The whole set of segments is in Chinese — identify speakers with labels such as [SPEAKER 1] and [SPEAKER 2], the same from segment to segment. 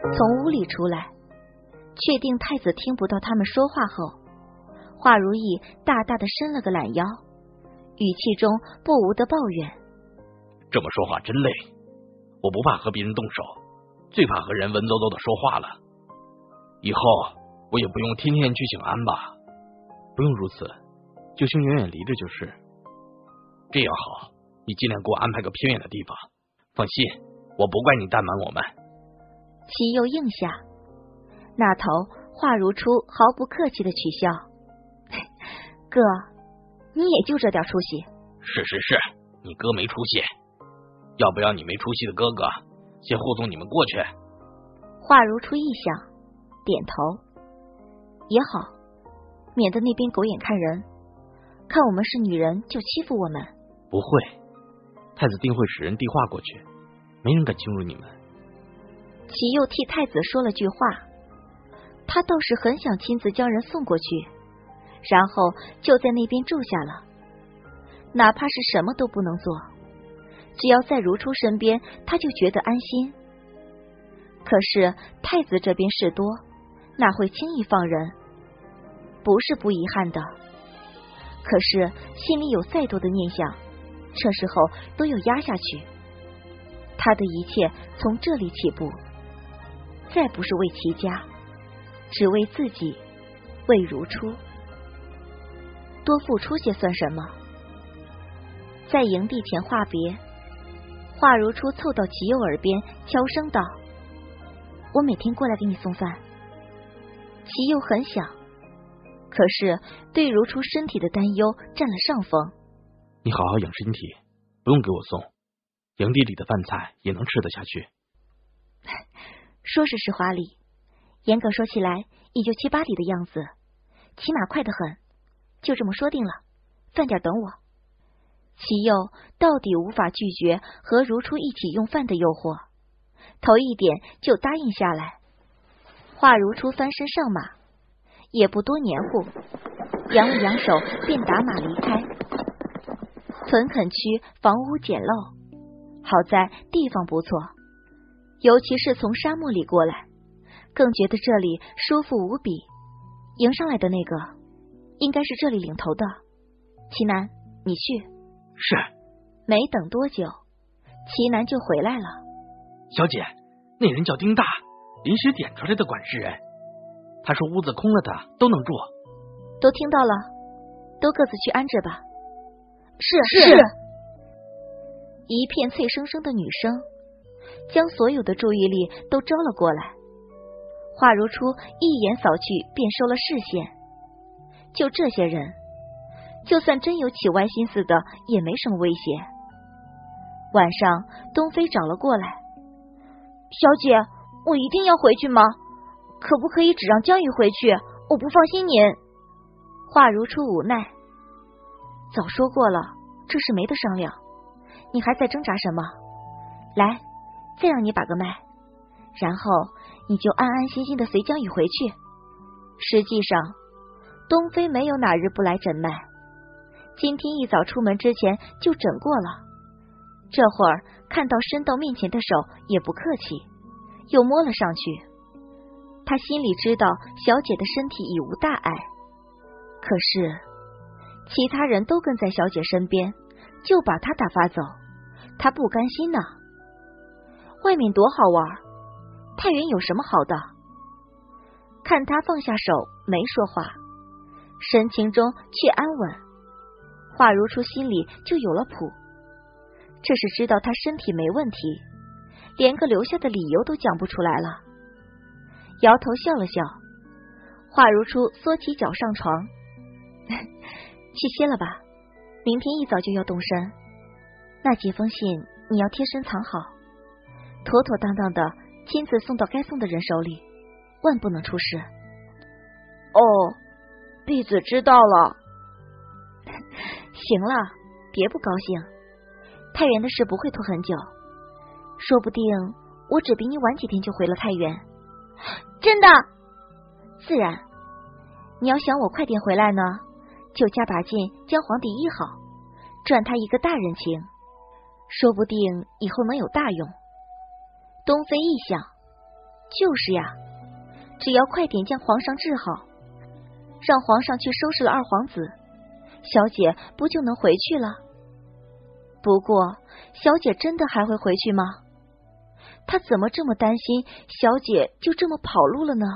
[SPEAKER 1] 从屋里出来，确定太子听不到他们说话后，华如意大大的伸了个懒腰，语气中不无的抱怨：
[SPEAKER 2] 这么说话真累，我不怕和别人动手，最怕和人文绉绉的说话了。以后我也不用天天去请安吧？
[SPEAKER 3] 不用如此，就兄远远离着就是。
[SPEAKER 2] 这样好，你尽量给我安排个偏远的地方。放心，我不怪你怠慢我们。
[SPEAKER 1] 齐佑应下，那头华如初毫不客气的取笑：哥，你也就这点出息。
[SPEAKER 2] 是，你哥没出息，要不要你没出息的哥哥先护送你们过去？
[SPEAKER 1] 华如初一想，点头，也好，免得那边狗眼看人，看我们是女人就欺负我们。
[SPEAKER 3] 不会，太子定会使人递话过去，没人敢侵入你们。
[SPEAKER 1] 齐佑替太子说了句话，他倒是很想亲自将人送过去，然后就在那边住下了，哪怕是什么都不能做，只要在如初身边，他就觉得安心。可是太子这边事多，哪会轻易放人？不是不遗憾的，可是心里有再多的念想，这时候都要压下去。他的一切从这里起步，再不是为齐家，只为自己，为如初。多付出些算什么？在营地前话别，华如初凑到齐佑耳边悄声道：我每天过来给你送饭。齐佑很想，可是对如初身体的担忧占了上风。
[SPEAKER 3] 你好好养身体，不用给我送，营地里的饭菜也能吃得下去。
[SPEAKER 1] 说是华里，严格说起来也就7、8里的样子，骑马快得很。就这么说定了，饭点等我。齐佑到底无法拒绝和如初一起用饭的诱惑，头一点就答应下来。华如初翻身上马，也不多黏糊，扬了扬手便打马离开。屯垦区房屋简陋，好在地方不错，尤其是从沙漠里过来，更觉得这里舒服无比。迎上来的那个应该是这里领头的，齐南，你去。
[SPEAKER 2] 是。
[SPEAKER 1] 没等多久，齐南就回来了。
[SPEAKER 2] 小姐，那人叫丁大，临时点出来的管事人，他说屋子空了的都能住。
[SPEAKER 1] 都听到了，都各自去安置吧。是。一片脆生生的女声，将所有的注意力都招了过来。华如初一眼扫去，便收了视线。就这些人，就算真有起歪心思的，也没什么威胁。晚上，东飞找了过来。小姐，我一定要回去吗？可不可以只让江玉回去？我不放心您。华如初无奈，早说过了，这事没得商量，你还在挣扎什么？来，再让你把个脉，然后你就安安心心的随江宇回去。实际上，东飞没有哪日不来诊脉，今天一早出门之前就诊过了，这会儿看到伸到面前的手也不客气，又摸了上去。他心里知道小姐的身体已无大碍，可是其他人都跟在小姐身边，就把她打发走，她不甘心呢。外面多好玩，太原有什么好的？看他放下手没说话，神情中却安稳。华如初心里就有了谱，这是知道他身体没问题，连个留下的理由都讲不出来了。摇头笑了笑，华如初缩起脚上床，去歇了吧，明天一早就要动身。那几封信你要贴身藏好，妥妥当当的亲自送到该送的人手里，万不能出事。
[SPEAKER 4] 哦，婢子知道了。
[SPEAKER 1] 行了，别不高兴，太原的事不会拖很久，说不定我只比你晚几天就回了太原。
[SPEAKER 4] 真的？
[SPEAKER 1] 自然。你要想我快点回来呢，就加把劲将皇帝医好，赚他一个大人情，说不定以后能有大用。东飞一想， 就是呀，只要快点将皇上治好，让皇上去收拾了二皇子，小姐不就能回去了？不过，小姐真的还会回去吗？她怎么这么担心小姐就这么跑路了呢？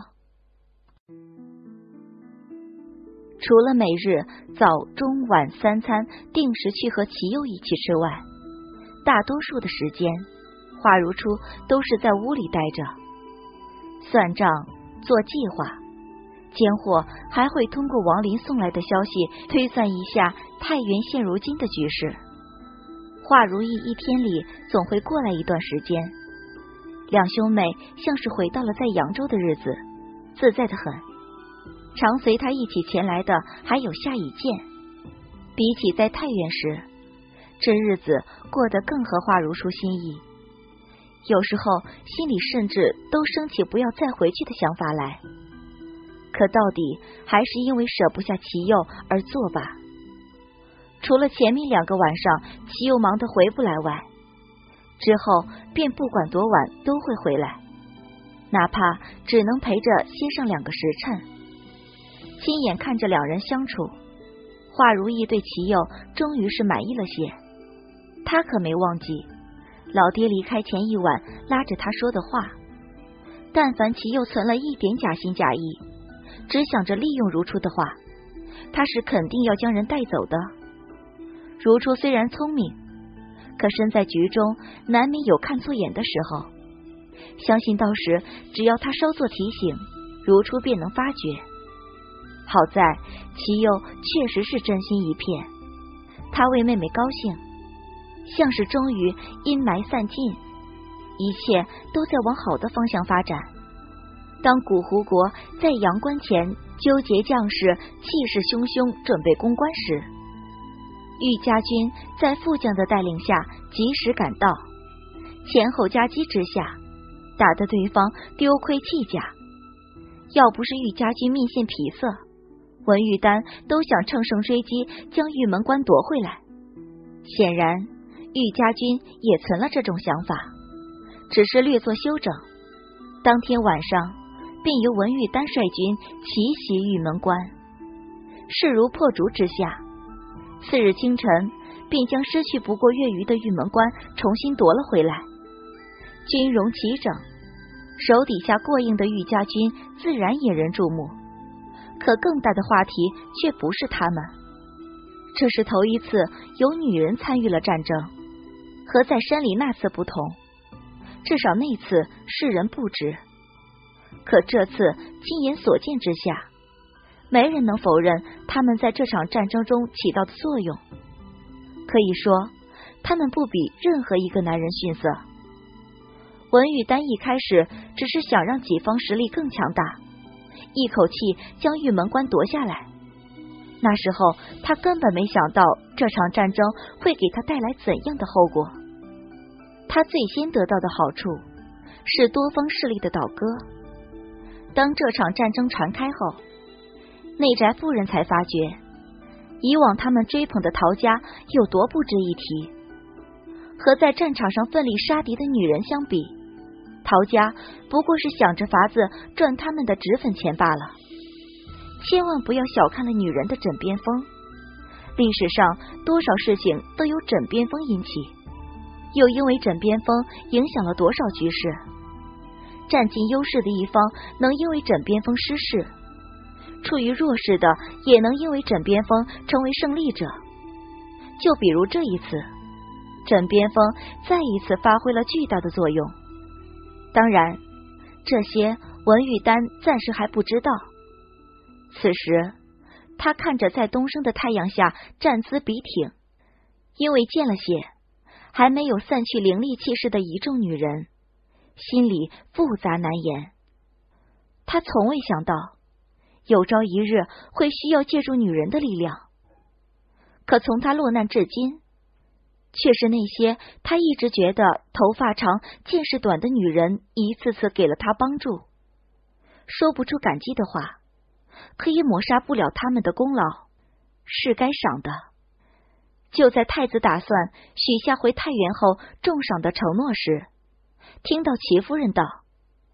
[SPEAKER 1] 除了每日早中晚三餐定时去和齐佑一起吃外，大多数的时间，华如初都是在屋里待着，算账、做计划，间或还会通过王林送来的消息推算一下太原现如今的局势。华如意一天里总会过来一段时间，两兄妹像是回到了在扬州的日子，自在得很。常随他一起前来的还有夏以健，比起在太原时，这日子过得更合华如初心意，有时候心里甚至都升起不要再回去的想法来，可到底还是因为舍不下齐佑而作罢。除了前面2个晚上齐佑忙得回不来外，之后便不管多晚都会回来，哪怕只能陪着歇上2个时辰。亲眼看着两人相处，华如意对齐佑终于是满意了些。他可没忘记老爹离开前一晚拉着他说的话，但凡齐佑存了一点假心假意，只想着利用如初的话，他是肯定要将人带走的。如初虽然聪明，可身在局中难免有看错眼的时候，相信到时只要他稍作提醒，如初便能发觉。好在齐佑确实是真心一片，他为妹妹高兴，像是终于阴霾散尽，一切都在往好的方向发展。当古胡国在阳关前纠结将士气势汹汹准备攻关时，玉家军在副将的带领下及时赶到，前后夹击之下，打得对方丢盔弃甲。要不是玉家军面现痞色，文玉丹都想乘胜追击，将玉门关夺回来。显然玉家军也存了这种想法，只是略作修整。当天晚上便由文玉丹率军奇袭玉门关，势如破竹之下，次日清晨便将失去不过月余的玉门关重新夺了回来。军容齐整，手底下过硬的玉家军自然引人注目，可更大的话题却不是他们。这是头一次有女人参与了战争，和在山里那次不同，至少那次世人不知，可这次亲眼所见之下，没人能否认他们在这场战争中起到的作用。可以说他们不比任何一个男人逊色。文玉丹一开始只是想让己方实力更强大，一口气将玉门关夺下来。那时候他根本没想到这场战争会给他带来怎样的后果。他最先得到的好处是多方势力的倒戈。当这场战争传开后，内宅夫人才发觉，以往他们追捧的陶家有多不值一提。和在战场上奋力杀敌的女人相比，陶家不过是想着法子赚他们的脂粉钱罢了。千万不要小看了女人的枕边风，历史上多少事情都由枕边风引起，又因为枕边风影响了多少局势。占尽优势的一方能因为枕边风失势，处于弱势的也能因为枕边风成为胜利者。就比如这一次，枕边风再一次发挥了巨大的作用。当然，这些文玉丹暂时还不知道。此时他看着在东升的太阳下站姿笔挺，因为见了血还没有散去凌厉气势的一众女人，心里复杂难言。他从未想到有朝一日会需要借助女人的力量，可从他落难至今，却是那些他一直觉得头发长见识短的女人一次次给了他帮助。说不出感激的话，可以抹杀不了他们的功劳，是该赏的。就在太子打算许下回太原后重赏的承诺时，听到齐夫人道：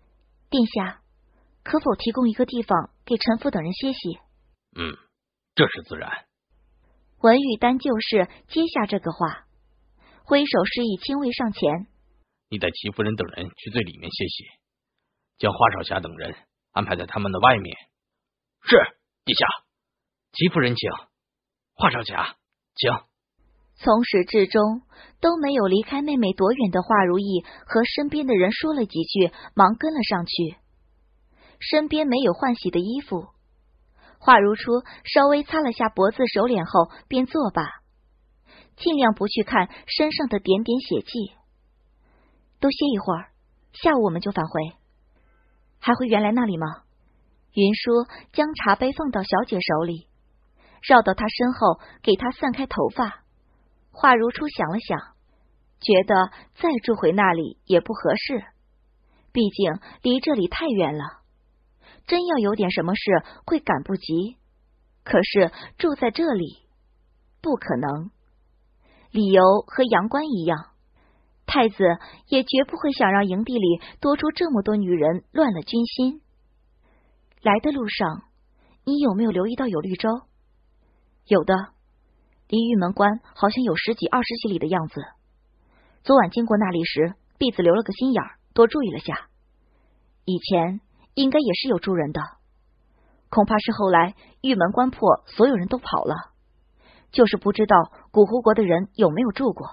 [SPEAKER 1] 殿下，可否提供一个地方给臣妇等人歇息？
[SPEAKER 2] 这是自然。
[SPEAKER 1] 文玉丹就是接下这个话，挥手示意亲卫上前。
[SPEAKER 2] 你带齐夫人等人去最里面歇息，将华少侠等人安排在他们的外面。是，殿下。齐夫人请，华少侠请。
[SPEAKER 1] 从始至终都没有离开妹妹多远的华如意和身边的人说了几句，忙跟了上去。身边没有换洗的衣服，华如初稍微擦了下脖子手脸后便作罢，尽量不去看身上的点点血迹。多歇一会儿，下午我们就返回。还回原来那里吗？云舒将茶杯放到小姐手里，绕到她身后给她散开头发。华如初想了想，觉得再住回那里也不合适，毕竟离这里太远了，真要有点什么事会赶不及。可是住在这里不可能，理由和阳关一样，太子也绝不会想让营地里多出这么多女人乱了军心。来的路上，你有没有留意到有绿洲？有的，离玉门关好像有10几20几里的样子。昨晚经过那里时，婢子留了个心眼儿，多注意了下。以前应该也是有住人的，恐怕是后来玉门关破，所有人都跑了，就是不知道古湖国的人有没有住过。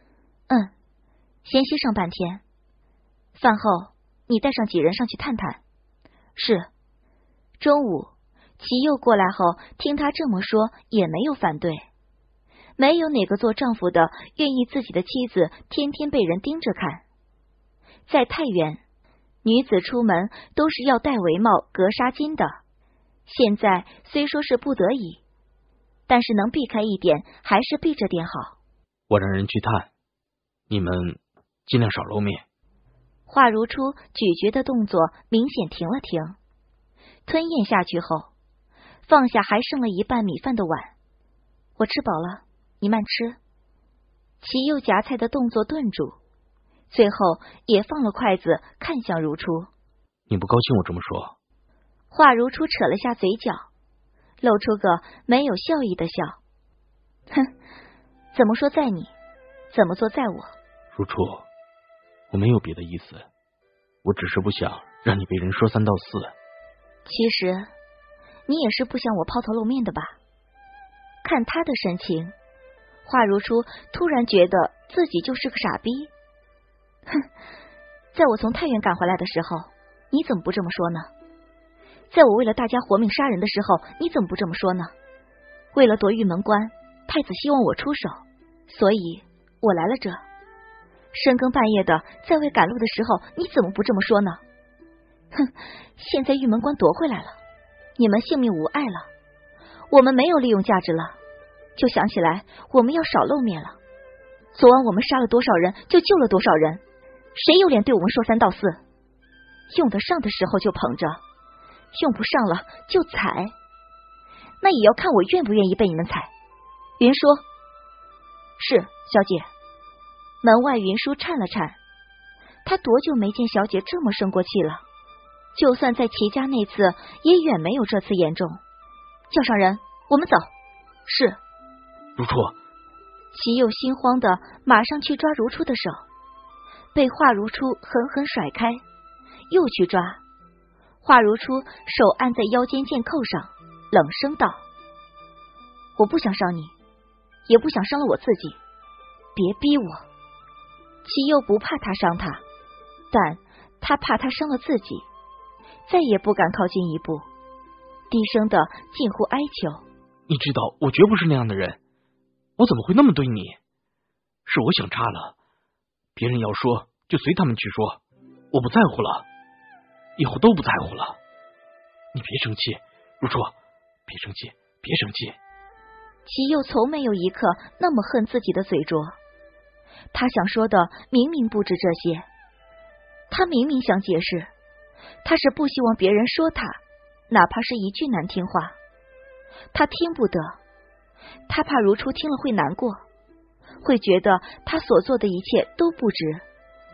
[SPEAKER 1] 先歇上半天，饭后你带上几人上去探探。是。中午齐佑过来后，听他这么说也没有反对。没有哪个做丈夫的愿意自己的妻子天天被人盯着看。在太原，女子出门都是要戴围帽、格纱巾的。现在虽说是不得已，但是能避开一点，还是避着点好。
[SPEAKER 3] 我让人去探，你们尽量少露面。
[SPEAKER 1] 华如初咀嚼的动作明显停了停，吞咽下去后，放下还剩了一半米饭的碗。我吃饱了，你慢吃。齐佑夹菜的动作顿住，最后也放了筷子，看向如初。
[SPEAKER 3] 你不高兴我这么说？
[SPEAKER 1] 华如初扯了下嘴角，露出个没有笑意的笑。哼，怎么说在你，怎么做在我。
[SPEAKER 3] 如初，我没有别的意思，我只是不想让你被人说三道四。
[SPEAKER 1] 其实你也是不想我抛头露面的吧？看他的神情，华如初突然觉得自己就是个傻逼。哼，在我从太原赶回来的时候，你怎么不这么说呢？在我为了大家活命杀人的时候，你怎么不这么说呢？为了夺玉门关，太子希望我出手，所以我来了这。深更半夜的在为赶路的时候，你怎么不这么说呢？哼，现在玉门关夺回来了，你们性命无碍了，我们没有利用价值了，就想起来我们要少露面了。昨晚我们杀了多少人，就救了多少人，谁有脸对我们说三道四？用得上的时候就捧着，用不上了就踩，那也要看我愿不愿意被你们踩。云舒。是，小姐。门外云舒颤了颤，他多久没见小姐这么生过气了？就算在齐家那次，也远没有这次严重。叫上人，我们走。是。
[SPEAKER 3] 如初。
[SPEAKER 1] 齐佑心慌的马上去抓如初的手，被华如初狠狠甩开，又去抓。华如初手按在腰间剑扣上，冷声道：我不想伤你，也不想伤了我自己，别逼我。齐佑不怕他伤他，但他怕他伤了自己，再也不敢靠近一步，低声的近乎哀求。
[SPEAKER 3] 你知道我绝不是那样的人，我怎么会那么对你？是我想差了，别人要说就随他们去说，我不在乎了，以后都不在乎了。你别生气，如初，别生气，别生气。
[SPEAKER 1] 齐佑从没有一刻那么恨自己的嘴拙，他想说的明明不止这些，他明明想解释，他是不希望别人说他，哪怕是一句难听话，他听不得，他怕如初听了会难过，会觉得他所做的一切都不值。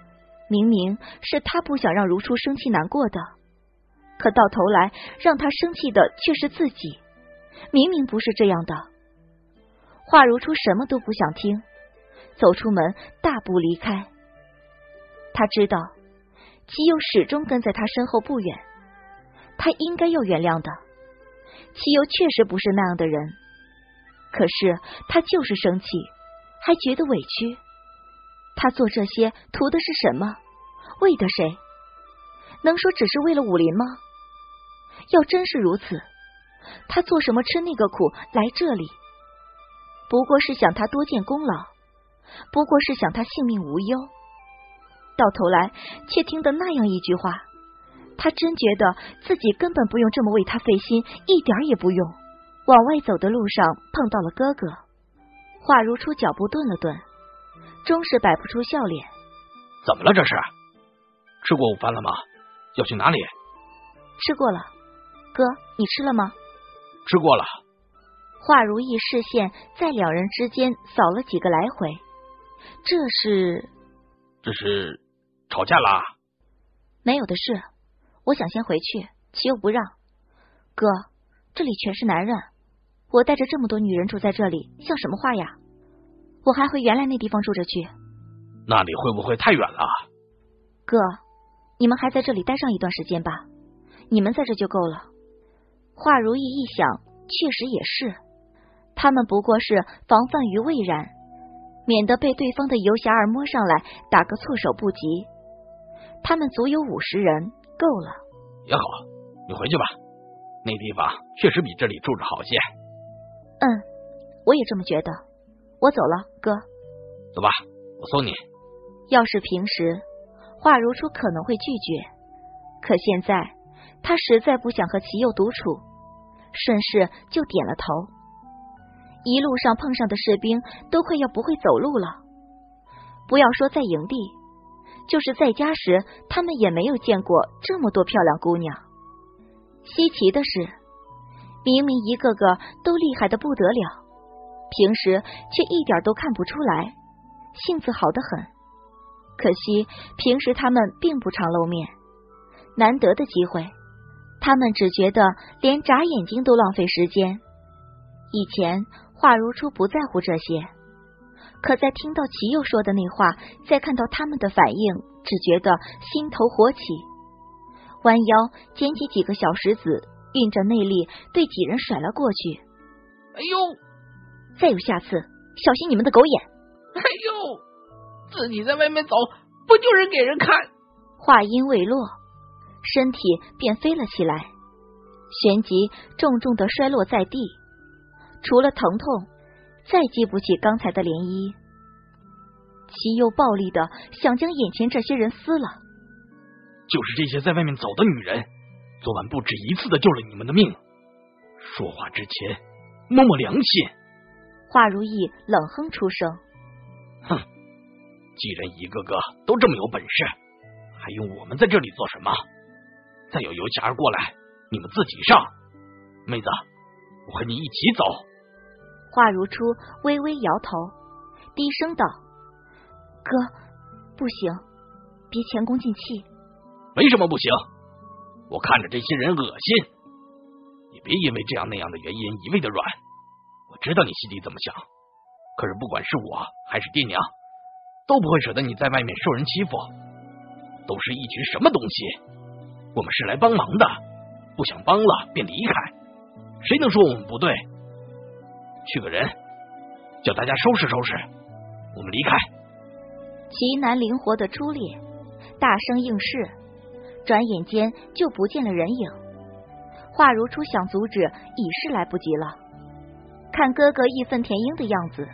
[SPEAKER 1] 明明是他不想让如初生气难过的，可到头来让他生气的却是自己。明明不是这样的。华如初什么都不想听，走出门，大步离开。他知道齐佑始终跟在他身后不远，他应该要原谅的。齐佑确实不是那样的人，可是他就是生气，还觉得委屈。他做这些图的是什么？为的谁？能说只是为了武林吗？要真是如此，他做什么吃那个苦来这里？不过是想他多见功劳，不过是想他性命无忧。到头来却听得那样一句话，他真觉得自己根本不用这么为他费心，一点也不用。往外走的路上碰到了哥哥，华如初脚步顿了顿，终是摆不出笑脸。
[SPEAKER 2] 怎么了这是？吃过午饭了吗？要去哪里？
[SPEAKER 1] 吃过了。哥，你吃了吗？
[SPEAKER 2] 吃过了。
[SPEAKER 1] 华如意视线在两人之间扫了几个来回，这是
[SPEAKER 2] 吵架啦？
[SPEAKER 1] 没有的事，我想先回去，齐又不让。哥，这里全是男人，我带着这么多女人住在这里，像什么话呀？我还回原来那地方住着去。
[SPEAKER 2] 那里会不会太远了？
[SPEAKER 1] 哥，你们还在这里待上一段时间吧，你们在这就够了。华如意一想，确实也是，他们不过是防范于未然，免得被对方的游侠儿摸上来打个措手不及。他们足有50人，够了。
[SPEAKER 2] 也好，你回去吧，那地方确实比这里住着好些。
[SPEAKER 1] 我也这么觉得。我走了，哥。
[SPEAKER 2] 走吧，我送你。
[SPEAKER 1] 要是平时，华如初可能会拒绝，可现在他实在不想和齐佑独处，顺势就点了头。一路上碰上的士兵都快要不会走路了，不要说在营地，就是在家时，他们也没有见过这么多漂亮姑娘。稀奇的是，明明一个个都厉害的不得了，平时却一点都看不出来，性子好得很。可惜平时他们并不常露面，难得的机会，他们只觉得连眨眼睛都浪费时间。以前华如初不在乎这些，可在听到齐佑说的那话，再看到他们的反应，只觉得心头火起，弯腰捡起几个小石子，运着内力对几人甩了过去。
[SPEAKER 2] 哎呦！
[SPEAKER 1] 再有下次，小心你们的狗眼！
[SPEAKER 2] 哎呦！自己在外面走，不就是给人看？
[SPEAKER 1] 话音未落，身体便飞了起来，旋即重重的摔落在地。除了疼痛，再记不起刚才的涟漪。齐佑暴力的想将眼前这些人撕了。
[SPEAKER 2] 就是这些在外面走的女人，昨晚不止一次的救了你们的命。说话之前摸摸良心。
[SPEAKER 1] 华如意冷哼出声：
[SPEAKER 2] 哼，既然一个个都这么有本事，还用我们在这里做什么？再有游侠儿过来，你们自己上。妹子，我和你一起走。
[SPEAKER 1] 华如初微微摇头，低声道：哥，不行，别前功尽弃。
[SPEAKER 2] 没什么不行，我看着这些人恶心，你别因为这样那样的原因一味的软。我知道你心里怎么想，可是不管是我还是爹娘，都不会舍得你在外面受人欺负。都是一群什么东西？我们是来帮忙的，不想帮了便离开，谁能说我们不对？去个人，叫大家收拾收拾，我们离开。
[SPEAKER 1] 奇难灵活的出列，大声应是，转眼间就不见了人影。华如初想阻止，已是来不及了。看哥哥义愤填膺的样子，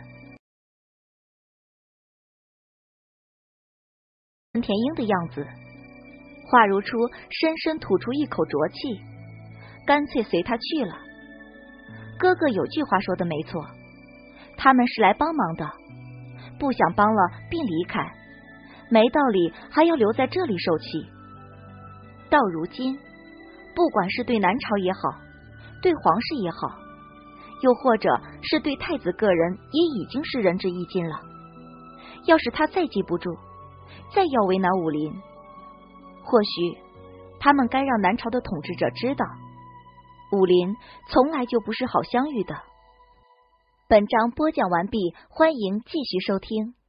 [SPEAKER 1] 华如初深深吐出一口浊气，干脆随他去了。哥哥有句话说的没错，他们是来帮忙的，不想帮了便离开，没道理还要留在这里受气。到如今，不管是对南朝也好，对皇室也好，又或者是对太子个人，也已经是仁至义尽了。要是他再记不住， 再要为难武林。或许他们该让南朝的统治者知道，武林从来就不是好相遇的。本章播讲完毕，欢迎继续收听。